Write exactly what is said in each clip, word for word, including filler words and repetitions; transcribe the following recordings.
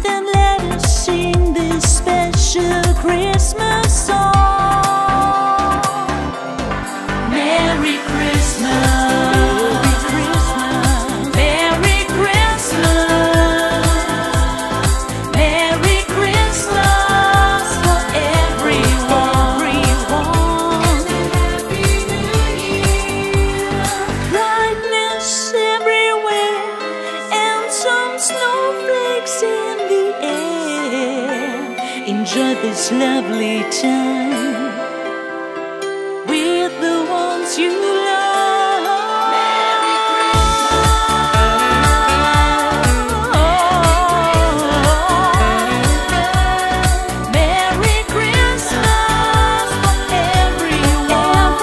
Then let us sing this special Christmas song. Merry Christmas. Enjoy this lovely time with the ones you love. Merry Christmas. Merry Christmas for everyone.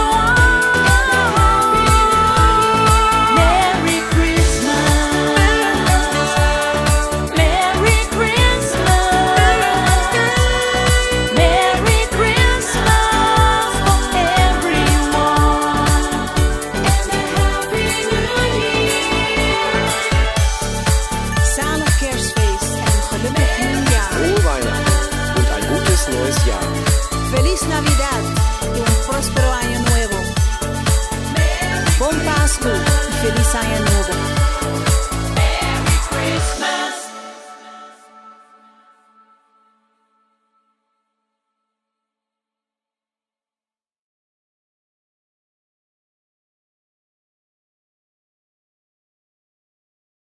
Merry Christmas. Merry Christmas. Merry Christmas for everyone, and a Happy New Year. Zalig kerstfeest en een gelukkig nieuwjaar. Frohe Weihnachten und ein gutes neues Jahr. Feliz Navidad y un próspero año nuevo. Bon Pascu y feliz año